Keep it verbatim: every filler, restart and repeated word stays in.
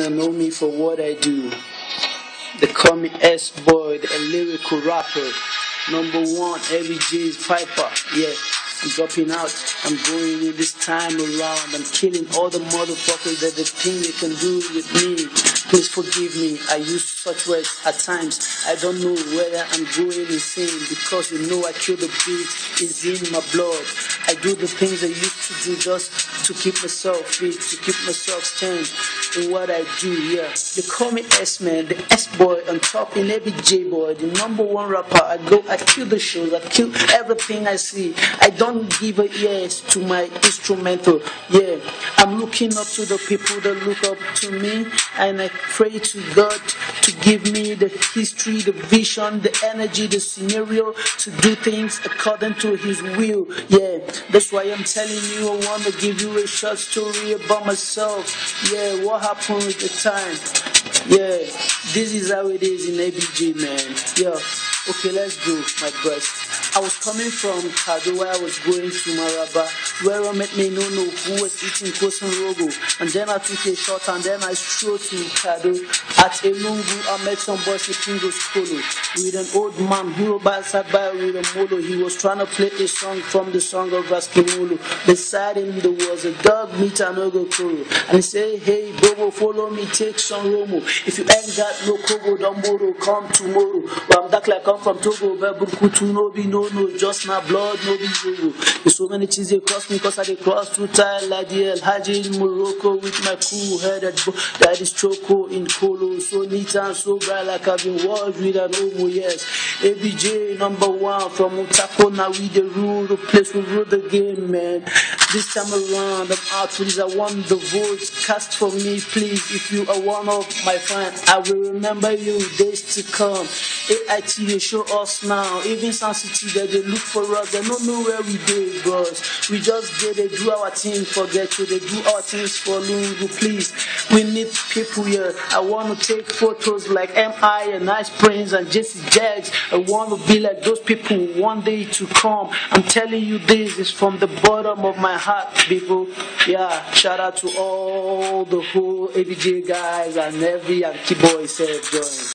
wanna know me for what I do. They call me S-Boy, the lyrical rapper. Number one, every J's Piper. Yeah, I'm dropping out. I'm going in this time around. I'm killing all the motherfuckers that they think they can do with me. Please forgive me. I use such words at times. I don't know whether I'm going insane because you know I kill the beat. It's in my blood. I do the things I used to do just to keep myself fit, to keep myself stand in what I do. Yeah, they call me S-Man, the S-Boy on top in every J-Boy, the number one rapper. I go, I kill the shows, I kill everything I see. I don't give a yes to my instrumental. Yeah, I'm looking up to the people that look up to me, and I pray to God to give me the history, the vision, the energy, the scenario to do things according to His will. Yeah, that's why I'm telling you I want to give you a short story about myself. Yeah, what happened at the time. Yeah, this is how it is in A B G, man. Yeah, okay, let's go, my breast. I was coming from Kado where I was going to Maraba, where I met me no no who was eating Kosan Rogo. And then I took a shot and then I strolled to Kado. At Elungu, I met some boys with Pingo's Kolo, with an old man who sat by with a molo. He was trying to play a song from the song of Raskimolo. Beside him there was a dog meat and Ogo Koro. And he said, hey, Bobo, follow me, take some Romo. If you ain't got no Kogo, don't borrow, come tomorrow. Well, I'm that like I'm from Togo, Baburkutu, no be no. No, just my blood, no be zero. There's so many things they cross me because I they cross through time like the El Haji in Morocco with my cool headed bo- that is Choco in Colo. So neat and so bright like I've been washed with an Omo, yes. A B J number one from Utako, now we the rule, the place we rule the game, man. This time around, I'm out for this. I want the votes. Cast for me, please. If you are one of my fans, I will remember you days to come. A I T, they show us now. Even Sun City, that they look for us. They don't know where we go, bros. We just get they do our thing for Ghetto. They do our things for Lungu, please. We need people here. I want to take photos like M I and Nice Prince and Jesse Jags. I want to be like those people one day to come. I'm telling you this is from the bottom of my heart, people. Yeah, shout out to all the whole A B J guys and every Yankee boy said join.